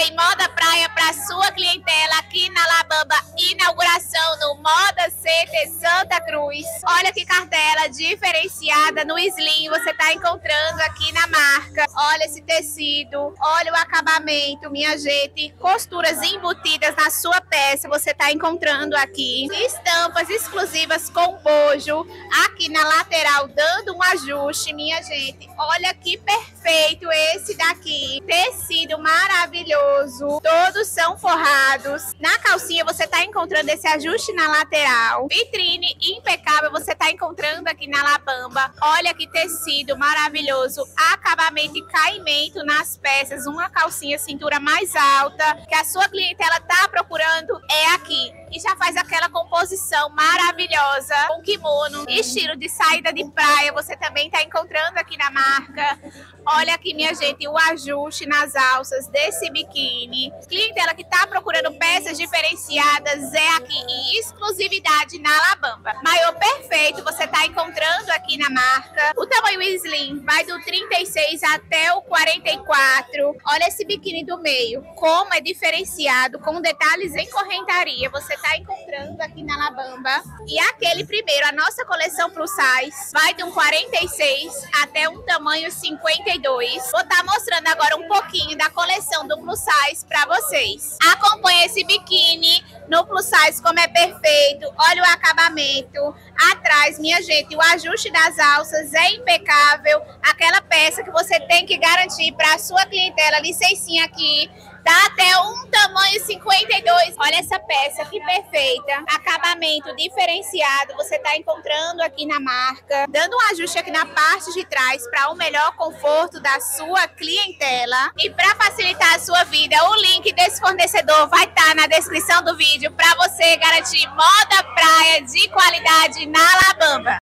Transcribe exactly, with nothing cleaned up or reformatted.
em moda praia para sua clientela aqui na La Bamba, inauguração no Moda Center Santa Cruz. Olha que cartela diferenciada no slim, você está encontrando aqui na marca. Olha esse tecido, olha o acabamento, minha gente, costuras embutidas na sua peça, você está encontrando aqui. Estampas exclusivas com bojo, aqui na lateral, dando um ajuste, minha gente. Olha que perfeito esse daqui, tecido maravilhoso, todos são forrados. Na calcinha você está encontrando esse ajuste na lateral, vitrine impecável, você está encontrando aqui na La Bamba. Olha que tecido maravilhoso, acabamento e caimento nas peças, uma calcinha cintura mais alta, que a sua clientela está procurando, é aqui. E já faz aquela composição maravilhosa com kimono, estilo de saída de praia, você também está encontrando aqui na marca. Olha aqui, minha gente, o ajuste nas alças desse biquíni. Clientela que está procurando peças diferenciadas é aqui, em exclusividade na La Bamba. Maiô perfeito, você está encontrando aqui na marca. O tamanho slim vai do trinta e seis até o quarenta e quatro. Olha esse biquíni do meio, como é diferenciado, com detalhes em correntaria. Você está encontrando aqui na La Bamba. E aquele primeiro, a nossa coleção plus size, vai de um quarenta e seis até um tamanho cinquenta e dois. Vou estar mostrando agora um pouquinho da coleção do plus size para vocês. Acompanhe esse biquíni no plus size como é perfeito. Olha o acabamento. Atrás, minha gente, o ajuste das alças é impecável. Aquela peça que você tem que garantir para a sua clientela, licencinha aqui, dá até um tamanho cinquenta e dois. Olha essa peça, que perfeita. Acabamento diferenciado, você está encontrando aqui na marca. Dando um ajuste aqui na parte de trás para o melhor conforto da sua clientela. E para facilitar a sua vida, o link desse fornecedor vai estar na descrição do vídeo para você garantir moda praia de qualidade na La Bamba.